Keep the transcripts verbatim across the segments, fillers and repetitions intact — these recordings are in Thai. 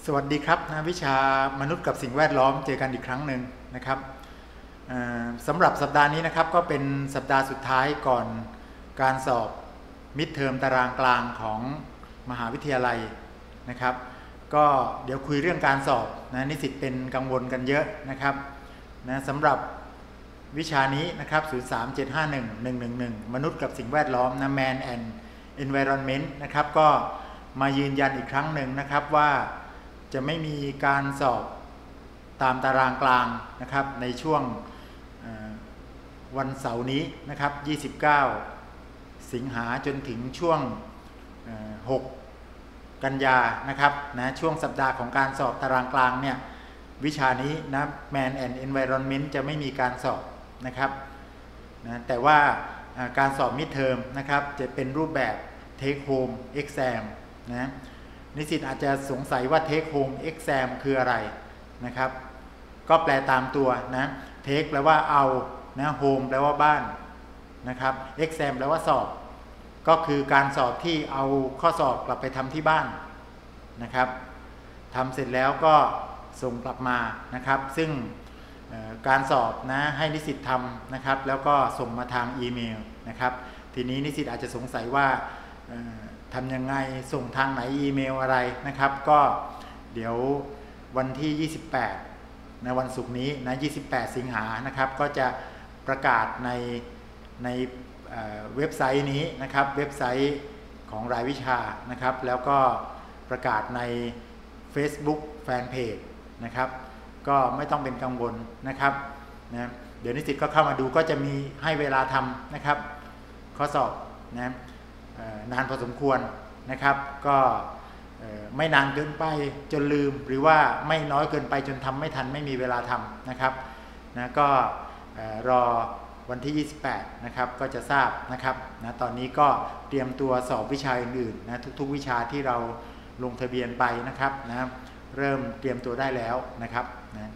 สวัสดีครับนะวิชามนุษย์กับสิ่งแวดล้อมเจอกันอีกครั้งหนึ่งนะครับสำหรับสัปดาห์นี้นะครับก็เป็นสัปดาห์สุดท้ายก่อนการสอบมิดเทอมตารางกลางของมหาวิทยาลัยนะครับก็เดี๋ยวคุยเรื่องการสอบนะนิสิตเป็นกังวลกันเยอะนะครับนะสำหรับวิชานี้นะครับศูนย์ สาม เจ็ด ห้า หนึ่ง หนึ่ง หนึ่ง หนึ่งมนุษย์กับสิ่งแวดล้อมนะ Man and Environment นะครับก็มายืนยันอีกครั้งหนึ่งนะครับว่าจะไม่มีการสอบตามตารางกลางนะครับในช่วงวันเสาร์นี้นะครับยี่สิบเก้าสิงหาจนถึงช่วงหกกันยานะครับนะช่วงสัปดาห์ของการสอบตารางกลางเนี่ยวิชานี้นะ Man and Environment จะไม่มีการสอบนะครับนะแต่ว่าการสอบ Midterm นะครับจะเป็นรูปแบบ Take Home Exam นะนิสิตอาจจะสงสัยว่า Take Home Exam คืออะไรนะครับก็แปลตามตัวนะ Take แปลว่าเอานะ Home แปลว่าบ้านนะครับ Exam แปลว่าสอบก็คือการสอบที่เอาข้อสอบกลับไปทำที่บ้านนะครับทำเสร็จแล้วก็ส่งกลับมานะครับซึ่งการสอบนะให้นิสิตทำนะครับแล้วก็ส่งมาทางอีเมลนะครับทีนี้นิสิตอาจจะสงสัยว่าทำยังไงส่งทางไหนอีเมลอะไรนะครับก็เดี๋ยววันที่ยี่สิบแปดในวันศุกร์นี้นะยี่สิบแปดสิงหานะครับก็จะประกาศในในเว็บไซต์นี้นะครับเว็บไซต์ของรายวิชานะครับแล้วก็ประกาศใน Facebook Fanpage นะครับก็ไม่ต้องเป็นกังวลนะครับนะเดี๋ยวนิสิตก็เข้ามาดูก็จะมีให้เวลาทำนะครับข้อสอบนะนานพอสมควรนะครับก็ไม่นานเกินไปจนลืมหรือว่าไม่น้อยเกินไปจนทำไม่ทันไม่มีเวลาทำนะครับนะก็รอวันที่ยี่สิบแปดนะครับก็จะทราบนะครับนะตอนนี้ก็เตรียมตัวสอบวิชาอื่นๆนะทุกๆวิชาที่เราลงทะเบียนไปนะครับนะเริ่มเตรียมตัวได้แล้วนะครับ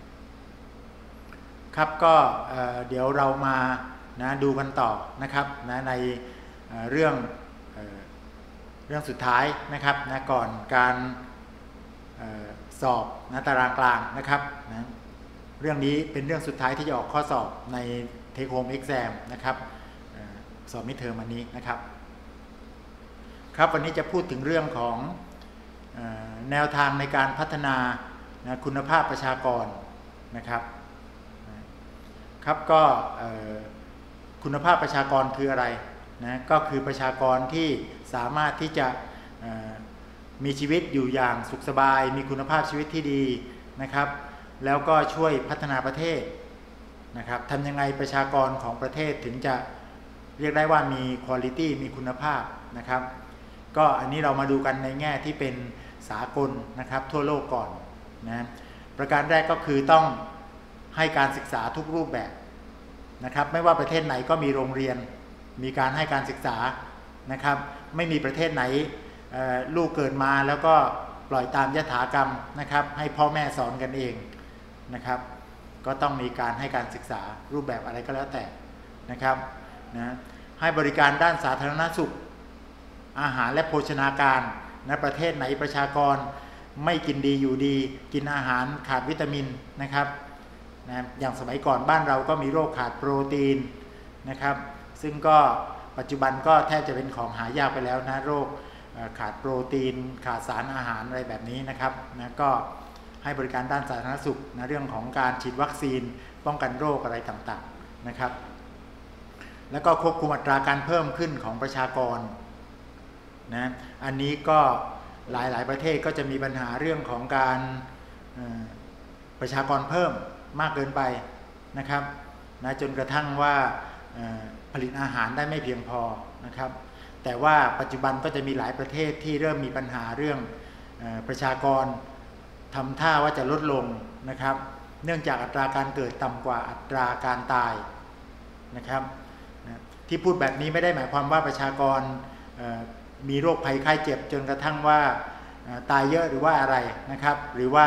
นะครับก็เดี๋ยวเรามานะดูกันต่อนะครับนะในเรื่องเรื่องสุดท้ายนะครับนะก่อนการสอบนะตารางกลางนะครับนะเรื่องนี้เป็นเรื่องสุดท้ายที่จะออกข้อสอบใน Take Home Exam นะครับสอบมิดเทอมวันนี้นะครับครับวันนี้จะพูดถึงเรื่องของแนวทางในการพัฒนานะคุณภาพประชากรนะครับครับก็คุณภาพประชากรคืออะไรนะก็คือประชากรที่สามารถที่จะมีชีวิตอยู่อย่างสุขสบายมีคุณภาพชีวิตที่ดีนะครับแล้วก็ช่วยพัฒนาประเทศนะครับทำยังไงประชากรของประเทศถึงจะเรียกได้ว่ามีคุณภาพมีคุณภาพนะครับก็อันนี้เรามาดูกันในแง่ที่เป็นสากลนะครับทั่วโลกก่อนนะประการแรกก็คือต้องให้การศึกษาทุกรูปแบบนะครับไม่ว่าประเทศไหนก็มีโรงเรียนมีการให้การศึกษานะครับไม่มีประเทศไหนลูกเกิดมาแล้วก็ปล่อยตามยถากรรมนะครับให้พ่อแม่สอนกันเองนะครับก็ต้องมีการให้การศึกษารูปแบบอะไรก็แล้วแต่นะครับนะให้บริการด้านสาธารณสุขอาหารและโภชนาการนะประเทศไหนประชากรไม่กินดีอยู่ดีกินอาหารขาดวิตามินนะครับนะอย่างสมัยก่อนบ้านเราก็มีโรคขาดโปรตีนนะครับซึ่งก็ปัจจุบันก็แทบจะเป็นของหายากไปแล้วนะโรคขาดโปรตีนขาดสารอาหารอะไรแบบนี้นะครับนะก็ให้บริการด้านสาธารณสุขนะเรื่องของการฉีดวัคซีนป้องกันโรคอะไรต่างๆนะครับแล้วก็ควบคุมอัตราการเพิ่มขึ้นของประชากรนะอันนี้ก็หลายๆประเทศก็จะมีปัญหาเรื่องของการประชากรเพิ่มมากเกินไปนะครับนะจนกระทั่งว่าผลิตอาหารได้ไม่เพียงพอนะครับแต่ว่าปัจจุบันก็จะมีหลายประเทศที่เริ่มมีปัญหาเรื่องประชากรทำท่าว่าจะลดลงนะครับเนื่องจากอัตราการเกิดต่ำกว่าอัตราการตายนะครับที่พูดแบบนี้ไม่ได้หมายความว่าประชากรมีโรคภัยไข้เจ็บจนกระทั่งว่าตายเยอะหรือว่าอะไรนะครับหรือว่า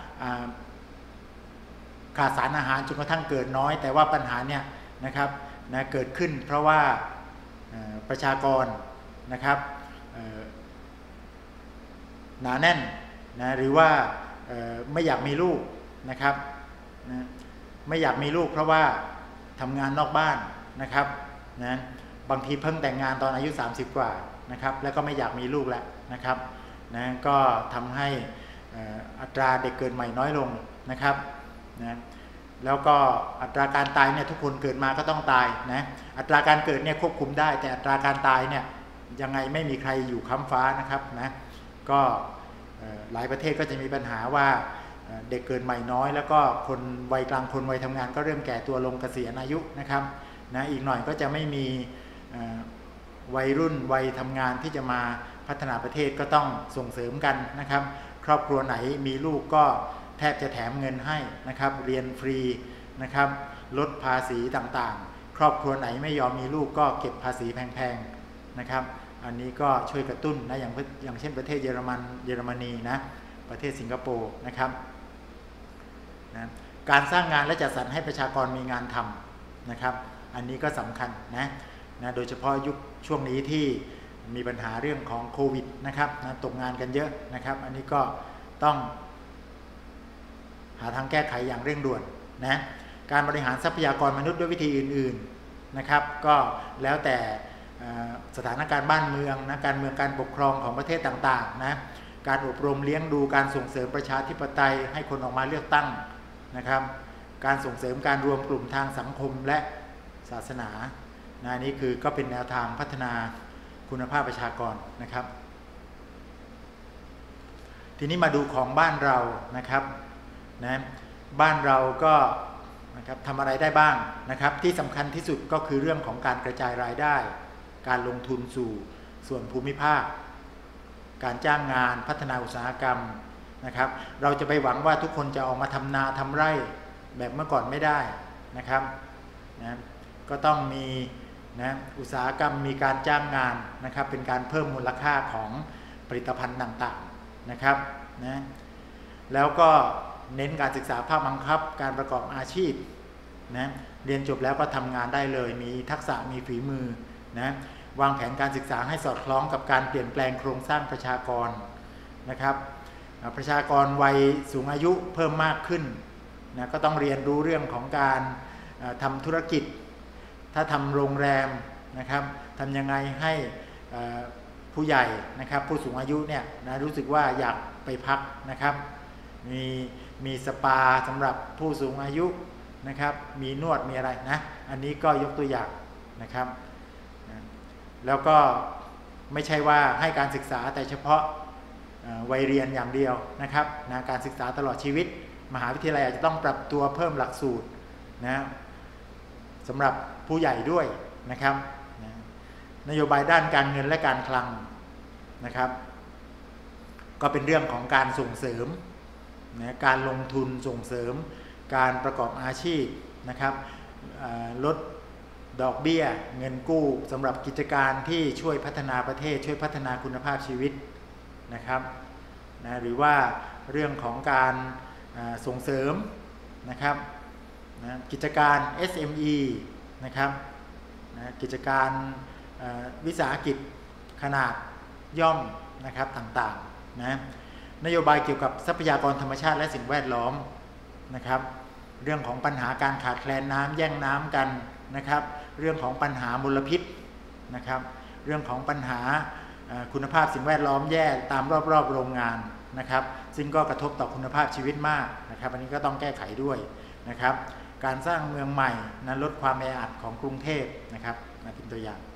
ขาดสารอาหารจนกระทั่งเกิดน้อยแต่ว่าปัญหาเนี่ยนะครับนะเกิดขึ้นเพราะว่าประชากรนะครับหนาแน่นนะหรือว่าไม่อยากมีลูกนะครับนะไม่อยากมีลูกเพราะว่าทำงานนอกบ้านนะครับนะบางทีเพิ่งแต่งงานตอนอายุสามสิบกว่านะครับแล้วก็ไม่อยากมีลูกแล้วนะครับนะก็ทำให้อัตราเด็กเกิดใหม่น้อยลงนะครับนะแล้วก็อัตราการตายเนี่ยทุกคนเกิดมาก็ต้องตายนะอัตราการเกิดเนี่ยควบคุมได้แต่อัตราการตายเนี่ยยังไงไม่มีใครอยู่ค้ำฟ้านะครับนะก็หลายประเทศก็จะมีปัญหาว่าเด็กเกิดใหม่น้อยแล้วก็คนวัยกลางคนวัยทำงานก็เริ่มแก่ตัวลงเกษียณอายุนะครับนะอีกหน่อยก็จะไม่มีวัยรุ่นวัยทำงานที่จะมาพัฒนาประเทศก็ต้องส่งเสริมกันนะครับครอบครัวไหนมีลูกก็แทบจะแถมเงินให้นะครับเรียนฟรีนะครับลดภาษีต่างๆครอบครัวไหนไม่ยอมมีลูกก็เก็บภาษีแพงๆนะครับอันนี้ก็ช่วยกระตุ้นนะอย่างอย่างเช่นประเทศเยอรมันเยอรมนีนะประเทศสิงคโปร์นะครับนะการสร้างงานและจัดสรรให้ประชากรมีงานทำนะครับอันนี้ก็สำคัญนะนะโดยเฉพาะยุคช่วงนี้ที่มีปัญหาเรื่องของโควิดนะครับนะตกงานกันเยอะนะครับอันนี้ก็ต้องหาทางแก้ไขอย่างเร่งด่วนนะการบริหารทรัพยากรมนุษย์ด้วยวิธีอื่นๆนะครับก็แล้วแต่สถานการณ์บ้านเมืองนะการเมืองการปกครองของประเทศต่างๆนะการอบรมเลี้ยงดูการส่งเสริมประชาธิปไตยให้คนออกมาเลือกตั้งนะครับการส่งเสริมการรวมกลุ่มทางสังคมและศาสนานะนี่คือก็เป็นแนวทางพัฒนาคุณภาพประชากรนะครับทีนี้มาดูของบ้านเรานะครับนะบ้านเราก็นะครับทำอะไรได้บ้างนะครับที่สำคัญที่สุดก็คือเรื่องของการกระจายรายได้การลงทุนสู่ส่วนภูมิภาคการจ้างงานพัฒนาอุตสาหกรรมนะครับเราจะไปหวังว่าทุกคนจะออกมาทำนาทำไร่แบบเมื่อก่อนไม่ได้นะครับนะก็ต้องมีนะอุตสาหกรรมมีการจ้างงานนะครับเป็นการเพิ่มมูลค่าของผลิตภัณฑ์ต่างๆนะครับนะแล้วก็เน้นการศึกษาภาคบังคับการประกอบอาชีพนะเรียนจบแล้วก็ทำงานได้เลยมีทักษะมีฝีมือนะวางแผนการศึกษาให้สอดคล้องกับการเปลี่ยนแปลงโครงสร้างประชากรนะครับประชากรวัยสูงอายุเพิ่มมากขึ้นนะก็ต้องเรียนรู้เรื่องของการทำธุรกิจถ้าทำโรงแรมนะครับทำยังไงให้ผู้ใหญ่นะครับผู้สูงอายุเนี่ยนะรู้สึกว่าอยากไปพักนะครับมีมีสปาสำหรับผู้สูงอายุนะครับมีนวดมีอะไรนะอันนี้ก็ยกตัวอย่างนะครับนะแล้วก็ไม่ใช่ว่าให้การศึกษาแต่เฉพาะวัยเรียนอย่างเดียวนะครับนะการศึกษาตลอดชีวิตมหาวิทยาลัยอาจจะต้องปรับตัวเพิ่มหลักสูตรนะสำหรับผู้ใหญ่ด้วยนะครับนะนโยบายด้านการเงินและการคลังนะครับก็เป็นเรื่องของการส่งเสริมนะการลงทุนส่งเสริมการประกอบอาชีพนะครับลดดอกเบี้ยเงินกู้สำหรับกิจการที่ช่วยพัฒนาประเทศช่วยพัฒนาคุณภาพชีวิตนะครับนะหรือว่าเรื่องของการส่งเสริมนะครับนะกิจการ เอส เอ็ม อี นะครับนะกิจการวิสาหกิจขนาดย่อมนะครับต่างๆนะนโยบายเกี่ยวกับทรัพยากรธรรมชาติและสิ่งแวดล้อมนะครับเรื่องของปัญหาการขาดแคลนน้ำแย่งน้ำกันนะครับเรื่องของปัญหามลพิษนะครับเรื่องของปัญหาคุณภาพสิ่งแวดล้อมแย่ตามรอบๆโรงงานนะครับซึ่งก็กระทบต่อคุณภาพชีวิตมากนะครับอันนี้ก็ต้องแก้ไขด้วยนะครับการสร้างเมืองใหม่นั้นลดความแออัดของกรุงเทพนะครับนะเป็นตัวอย่าง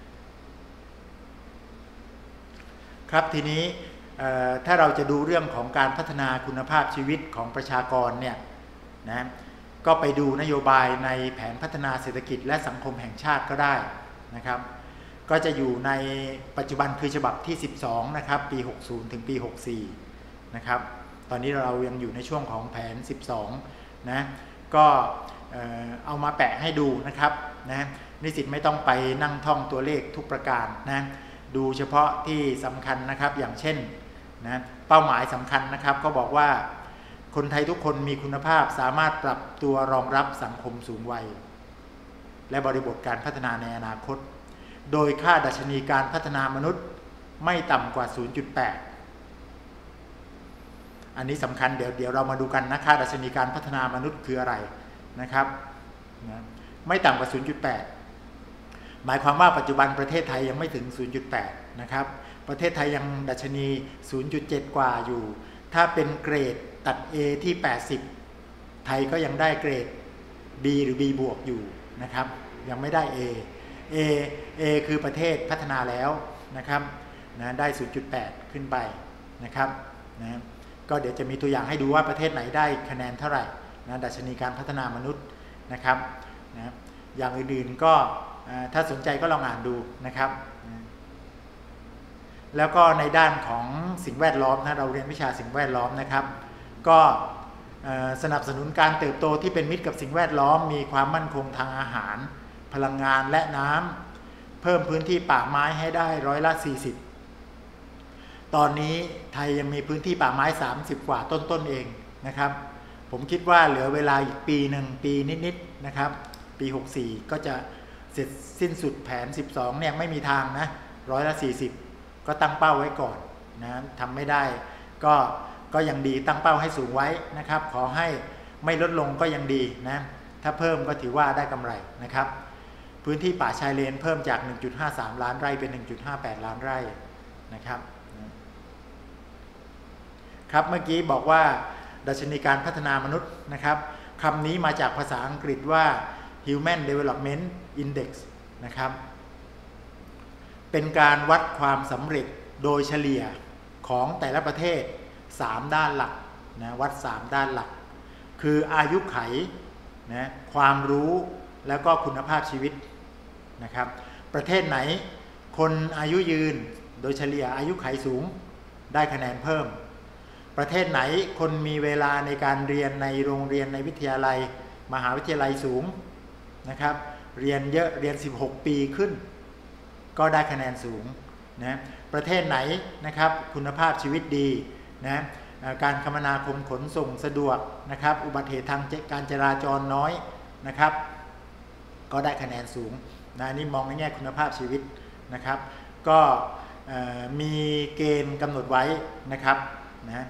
นะครับทีนี้ถ้าเราจะดูเรื่องของการพัฒนาคุณภาพชีวิตของประชากรเนี่ยนะก็ไปดูนโยบายในแผนพัฒนาเศรษฐกิจและสังคมแห่งชาติก็ได้นะครับก็จะอยู่ในปัจจุบันคือฉบับที่สิบสองนะครับปีหกสิบถึงปีหกสิบสี่นะครับตอนนี้เรายังอยู่ในช่วงของแผนสิบสองนะก็เอามาแปะให้ดูนะครับนะนิสิตไม่ต้องไปนั่งท่องตัวเลขทุกประการนะดูเฉพาะที่สำคัญนะครับอย่างเช่นนะเป้าหมายสำคัญนะครับก็บอกว่าคนไทยทุกคนมีคุณภาพสามารถปรับตัวรองรับสังคมสูงวัยและบริบทการพัฒนาในอนาคตโดยค่าดัชนีการพัฒนามนุษย์ไม่ต่ำกว่า ศูนย์จุดแปดอันนี้สำคัญเดี๋ยวเดี๋ยวเรามาดูกันนะค่าดัชนีการพัฒนามนุษย์คืออะไรนะครับนะไม่ต่ำกว่า ศูนย์จุดแปด หมายความว่าปัจจุบันประเทศไทยยังไม่ถึง ศูนย์จุดแปด นะครับประเทศไทยยังดัชนี ศูนย์จุดเจ็ด กว่าอยู่ถ้าเป็นเกรดตัด A ที่แปดสิบไทยก็ยังได้เกรด B หรือ B บวกอยู่นะครับยังไม่ได้ A A A คือประเทศพัฒนาแล้วนะครับนะได้ ศูนย์จุดแปด ขึ้นไปนะครับนะก็เดี๋ยวจะมีตัวอย่างให้ดูว่าประเทศไหนได้คะแนนเท่าไหร่นะดัชนีการพัฒนามนุษย์นะครับนะอย่างอื่นๆก็ถ้าสนใจก็ลองอ่านดูนะครับนะแล้วก็ในด้านของสิ่งแวดล้อมนะเราเรียนวิชาสิ่งแวดล้อมนะครับก็สนับสนุนการเติบโตที่เป็นมิตรกับสิ่งแวดล้อมมีความมั่นคงทางอาหารพลังงานและน้ำเพิ่มพื้นที่ป่าไม้ให้ได้ร้อยละสี่สิบตอนนี้ไทยยังมีพื้นที่ป่าไม้สามสิบกว่าต้นๆเองนะครับผมคิดว่าเหลือเวลาอีกปีหนึ่งปีนิดๆนะครับปีหกสี่ก็จะเสร็จสิ้นสุดแผนสิบสองเนี่ยไม่มีทางนะร้อยละสี่สิบก็ตั้งเป้าไว้ก่อนนะทำไม่ได้ก็ก็ยังดีตั้งเป้าให้สูงไว้นะครับขอให้ไม่ลดลงก็ยังดีนะถ้าเพิ่มก็ถือว่าได้กำไรนะครับพื้นที่ป่าชายเลนเพิ่มจาก หนึ่งจุดห้าสาม ล้านไร่เป็น หนึ่งจุดห้าแปด ล้านไร่นะครับครับเมื่อกี้บอกว่าดัชนีการพัฒนามนุษย์นะครับคำนี้มาจากภาษาอังกฤษว่า Human Development Index นะครับเป็นการวัดความสำเร็จโดยเฉลี่ยของแต่ละประเทศสามด้านหลักนะวัดสามด้านหลักคืออายุไขนะความรู้แล้วก็คุณภาพชีวิตนะครับประเทศไหนคนอายุยืนโดยเฉลี่ยอายุไขสูงได้คะแนนเพิ่มประเทศไหนคนมีเวลาในการเรียนในโรงเรียนในวิทยาลัยมหาวิทยาลัยสูงนะครับเรียนเยอะเรียนสิบหกปีขึ้นก็ได้คะแนนสูงนะประเทศไหนนะครับคุณภาพชีวิตดีนะการคมนาคมขนส่งสะดวกนะครับอุบัติเหตุทางการจราจรน้อยนะครับก็ได้คะแนนสูงนะนี่มองในแง่คุณภาพชีวิตนะครับก็มีเกณฑ์กำหนดไว้นะครับนะ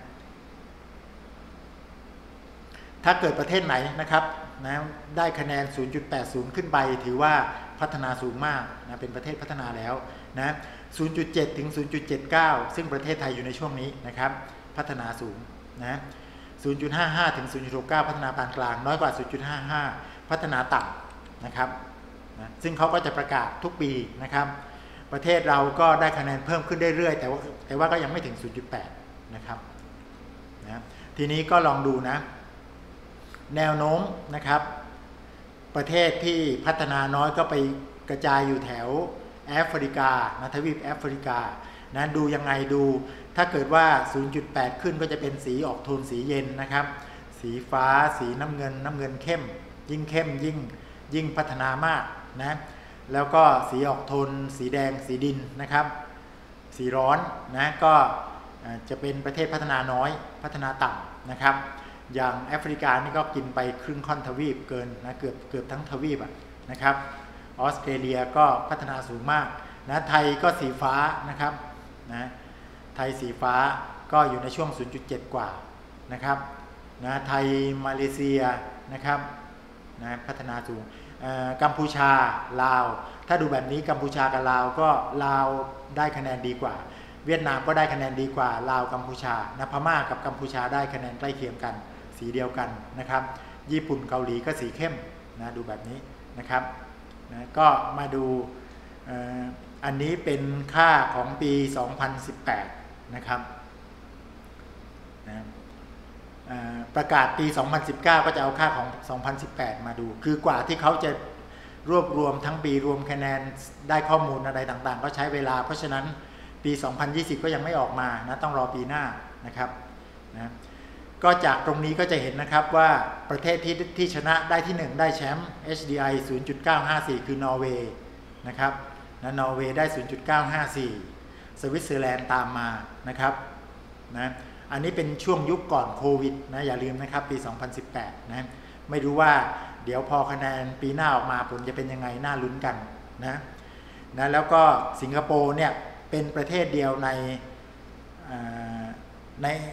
ถ้าเกิดประเทศไหนนะครับนะได้คะแนน ศูนย์จุดแปดศูนย์ ขึ้นไปถือว่าพัฒนาสูงมากนะเป็นประเทศพัฒนาแล้วนะ ศูนย์จุดเจ็ด ถึง ศูนย์จุดเจ็ดเก้า ซึ่งประเทศไทยอยู่ในช่วงนี้นะครับพัฒนาสูงนะ ศูนย์จุดห้าห้า ถึง ศูนย์จุดหกเก้า พัฒนาปานกลางน้อยกว่า ศูนย์จุดห้าห้า พัฒนาต่ำนะครับนะซึ่งเขาก็จะประกาศทุกปีนะครับประเทศเราก็ได้คะแนนเพิ่มขึ้นเรื่อยๆแต่ว่าแต่ว่าก็ยังไม่ถึง ศูนย์จุดแปด นะครับนะทีนี้ก็ลองดูนะแนวโน้มนะครับประเทศที่พัฒนาน้อยก็ไปกระจายอยู่แถวแอฟริกานะทวีปแอฟริกานะดูยังไงดูถ้าเกิดว่า ศูนย์จุดแปด ขึ้นก็จะเป็นสีออกโทนสีเย็นนะครับสีฟ้าสีน้ำเงินน้ำเงินเข้มยิ่งเข้มยิ่งยิ่งพัฒนามากนะแล้วก็สีออกโทนสีแดงสีดินนะครับสีร้อนนะก็จะเป็นประเทศพัฒนาน้อยพัฒนาต่ำนะครับอย่างแอฟริกานี่ก็กินไปครึ่งค่อนทวีปเกินนะเกือบเกือบทั้งทวีปนะครับออสเตรเลียก็พัฒนาสูงมากนะไทยก็สีฟ้านะครับนะไทยสีฟ้าก็อยู่ในช่วง ศูนย์จุดเจ็ด กว่านะครับนะไทยมาเลเซียนะครับนะพัฒนาสูงกัมพูชาลาวถ้าดูแบบนี้กัมพูชากับลาวก็ลาวได้คะแนนดีกว่าเวียดนามก็ได้คะแนนดีกว่าลาวกัมพูชานะพม่ากับกัมพูชาได้คะแนนใกล้เคียงกันสีเดียวกันนะครับญี่ปุ่นเกาหลีก็สีเข้มนะดูแบบนี้นะครับนะก็มาดูอันนี้เป็นค่าของปีสองพันสิบแปดนะครับนะประกาศปีสองพันสิบเก้าก็จะเอาค่าของสองพันสิบแปดมาดูคือกว่าที่เขาจะรวบรวมทั้งปีรวมคะแนนได้ข้อมูลอะไรต่างๆก็ใช้เวลาเพราะฉะนั้นปีสองพันยี่สิบก็ยังไม่ออกมานะต้องรอปีหน้านะครับนะก็จากตรงนี้ก็จะเห็นนะครับว่าประเทศที่ที่ชนะได้ที่หนึ่งได้แชมป์ เอช ดี ไอ ศูนย์จุดเก้าห้าสี่ คือนอร์เวย์นะครับนะนอร์เวย์ได้ ศูนย์จุดเก้าห้าสี่ สวิตเซอร์แลนด์ตามมานะครับนะอันนี้เป็นช่วงยุคก่อนโควิดนะอย่าลืมนะครับปีสองพันสิบแปดนะไม่รู้ว่าเดี๋ยวพอคะแนนปีหน้าออกมาผลจะเป็นยังไงน่าลุ้นกันนะนะแล้วก็สิงคโปร์เนี่ยเป็นประเทศเดียวในใน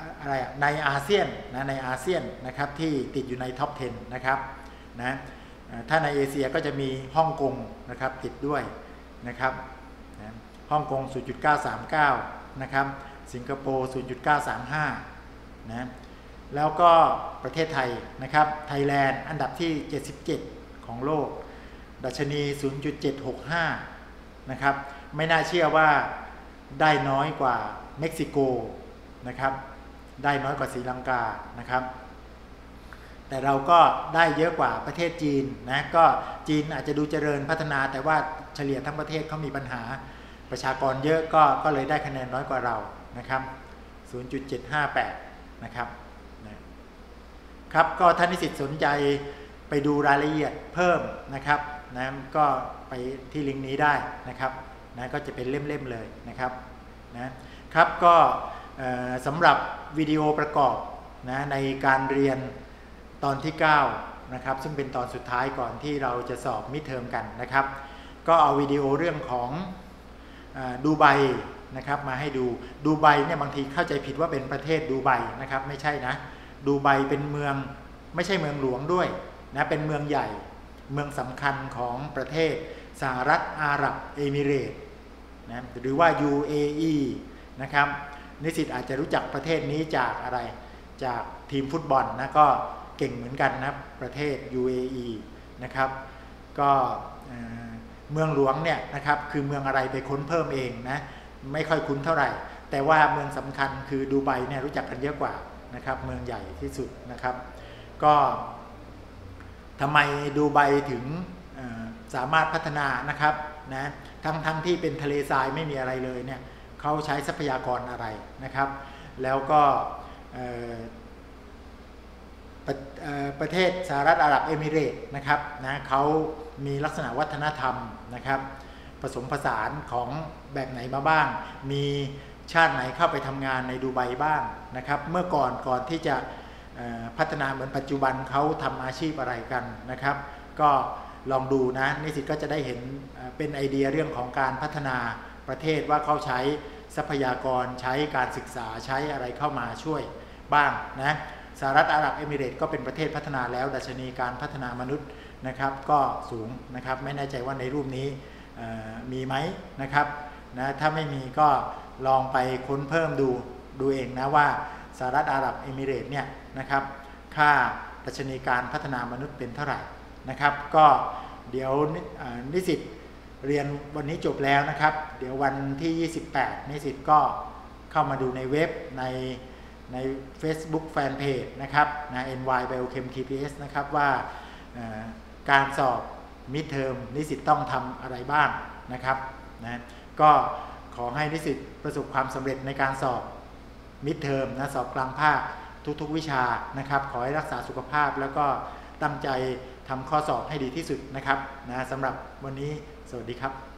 อะไรในอาเซียนนะในอาเซียนนะครับที่ติดอยู่ในท็อปสิบนะครับนะถ้าในเอเชียก็จะมีฮ่องกงนะครับติดด้วยนะครับนะฮ่องกง ศูนย์จุดเก้าสามเก้า นะครับสิงคโปร์ ศูนย์จุดเก้าสามห้า นะแล้วก็ประเทศไทยนะครับไทยแลนด์อันดับที่เจ็ดสิบเจ็ดของโลกดัชนี ศูนย์จุดเจ็ดหกห้า นะครับไม่น่าเชื่อว่าได้น้อยกว่าเม็กซิโกนะครับได้น้อยกว่าศรีลังกานะครับแต่เราก็ได้เยอะกว่าประเทศจีนนะก็จีนอาจจะดูเจริญพัฒนาแต่ว่าเฉลี่ยทั้งประเทศเขามีปัญหาประชากรเยอะก็ก็เลยได้คะแนนน้อยกว่าเรานะครับ ศูนย์จุดเจ็ดห้าแปด นะครับนะครับก็ท่านนิสิตสนใจไปดูรายละเอียดเพิ่มนะครับนะก็ไปที่ลิงก์นี้ได้นะครับนะก็จะเป็นเล่มๆเลยนะครับนะครับก็สำหรับวิดีโอประกอบนะในการเรียนตอนที่เก้านะครับซึ่งเป็นตอนสุดท้ายก่อนที่เราจะสอบมิดเทอมกันนะครับก็เอาวิดีโอเรื่องของดูไบนะครับมาให้ดูดูไบเนี่ยบางทีเข้าใจผิดว่าเป็นประเทศดูไบนะครับไม่ใช่นะดูไบเป็นเมืองไม่ใช่เมืองหลวงด้วยนะเป็นเมืองใหญ่เมืองสำคัญของประเทศสหรัฐอาหรับเอมิเรตส์นะหรือว่า ยู เอ อี นะครับนิสิตอาจจะรู้จักประเทศนี้จากอะไรจากทีมฟุตบอลนะก็เก่งเหมือนกันนะประเทศ ยู เอ อี นะครับก็เมืองหลวงเนี่ยนะครับคือเมืองอะไรไปค้นเพิ่มเองนะไม่ค่อยคุ้นเท่าไหร่แต่ว่าเมืองสำคัญคือดูไบเนี่ยรู้จักกันเยอะกว่านะครับเมืองใหญ่ที่สุดนะครับก็ทำไมดูไบถึงสามารถพัฒนานะครับนะทั้งทั้งที่เป็นทะเลทรายไม่มีอะไรเลยเนี่ยเขาใช้ทรัพยากรอะไรนะครับแล้วก็ประ, ประเทศสหรัฐอาหรับเอมิเรตส์นะครับนะเขามีลักษณะวัฒนธรรมนะครับผสมผสานของแบบไหนมาบ้างมีชาติไหนเข้าไปทำงานในดูไบบ้างนะครับเมื่อก่อนก่อนที่จะพัฒนาเหมือนปัจจุบันเขาทำอาชีพอะไรกันนะครับก็ลองดูนะนิสิตก็จะได้เห็นเป็นไอเดียเรื่องของการพัฒนาประเทศว่าเขาใช้ทรัพยากรใช้การศึกษาใช้อะไรเข้ามาช่วยบ้างนะสหรัฐอาหรับเอมิเรตส์ก็เป็นประเทศพัฒนาแล้วดัชนีการพัฒนามนุษย์นะครับก็สูงนะครับไม่แน่ใจว่าในรูปนี้มีไหมนะครับนะถ้าไม่มีก็ลองไปค้นเพิ่มดูดูเองนะว่าสหรัฐอาหรับเอมิเรตส์เนี่ยนะครับค่าดัชนีการพัฒนามนุษย์เป็นเท่าไหร่นะครับก็เดี๋ยวนิสิตเรียนวันนี้จบแล้วนะครับเดี๋ยววันที่ยี่สิบแปดนิสิตก็เข้ามาดูในเว็บในใน Facebook Fanpage นะครับนะ เอ็น วาย Biochem ที พี เอส นะครับว่าการสอบมิดเทอมนิสิตต้องทำอะไรบ้างนะครับนะก็ขอให้นิสิตประสบความสำเร็จในการสอบมิดเทอมนะสอบกลางภาคทุกๆวิชานะครับขอให้รักษาสุขภาพแล้วก็ตั้งใจทำข้อสอบให้ดีที่สุดนะครับนะสำหรับวันนี้สวัสดีครับ